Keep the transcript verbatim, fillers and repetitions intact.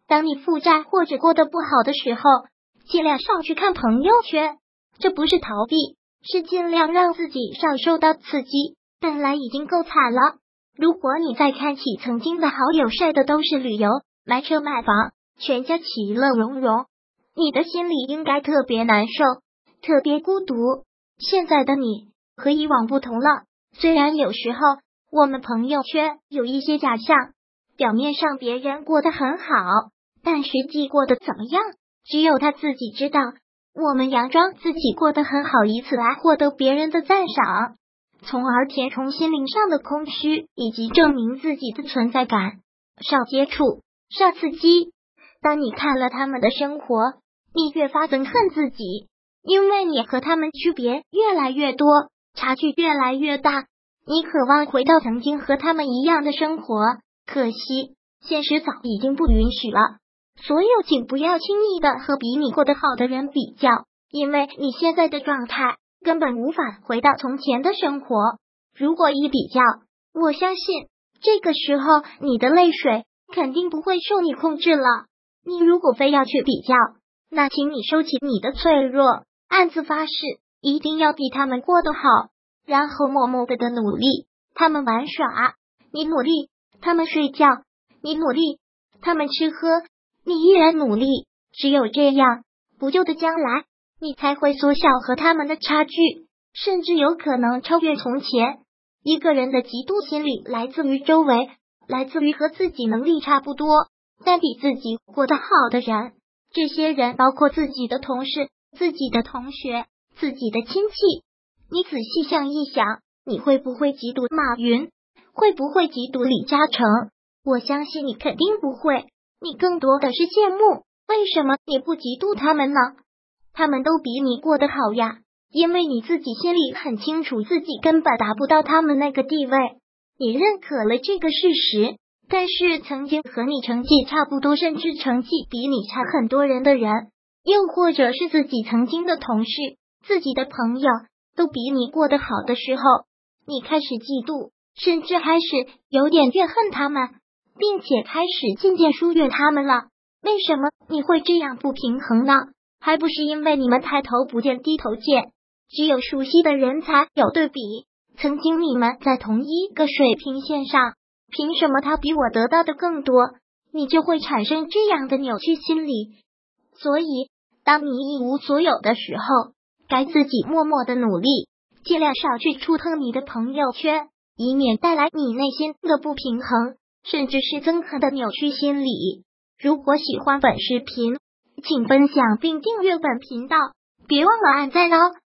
当你负债或者过得不好的时候，尽量少去看朋友圈，这不是逃避，是尽量让自己少受到刺激。本来已经够惨了，如果你再看起曾经的好友晒的都是旅游、买车买房，全家其乐融融，你的心里应该特别难受，特别孤独。现在的你和以往不同了，虽然有时候我们朋友圈有一些假象，表面上别人过得很好，但实际过得怎么样，只有他自己知道。我们佯装自己过得很好，以此来获得别人的赞赏，从而填充心灵上的空虚，以及证明自己的存在感。少接触，少刺激。当你看了他们的生活，你越发憎恨自己，因为你和他们区别越来越多，差距越来越大。你渴望回到曾经和他们一样的生活，可惜现实早已经不允许了。所有请不要轻易的和比你过得好的人比较，因为你现在的状态根本无法回到从前的生活。如果一比较，我相信这个时候你的泪水肯定不会受你控制了。你如果非要去比较，那请你收起你的脆弱，暗自发誓一定要比他们过得好，然后默默的的努力。他们玩耍，你努力；他们睡觉，你努力；他们吃喝，你依然努力。只有这样，不久的将来你才会缩小和他们的差距，甚至有可能超越从前。一个人的嫉妒心理来自于周围，来自于和自己能力差不多但比自己过得好的人。这些人包括自己的同事、自己的同学、自己的亲戚。你仔细想一想，你会不会嫉妒马云？会不会嫉妒李嘉诚？我相信你肯定不会，你更多的是羡慕。为什么你不嫉妒他们呢？他们都比你过得好呀，因为你自己心里很清楚自己根本达不到他们那个地位，你认可了这个事实。但是曾经和你成绩差不多，甚至成绩比你差很多人的人，又或者是自己曾经的同事、自己的朋友都比你过得好的时候，你开始嫉妒，甚至开始有点怨恨他们，并且开始渐渐疏远他们了。为什么你会这样不平衡呢？还不是因为你们抬头不见低头见，只有熟悉的人才有对比。曾经你们在同一个水平线上，凭什么他比我得到的更多？你就会产生这样的扭曲心理。所以当你一无所有的时候，该自己默默的努力，尽量少去触碰你的朋友圈，以免带来你内心的不平衡，甚至是憎恨的扭曲心理。如果喜欢本视频，请分享并订阅本频道，别忘了按赞哦。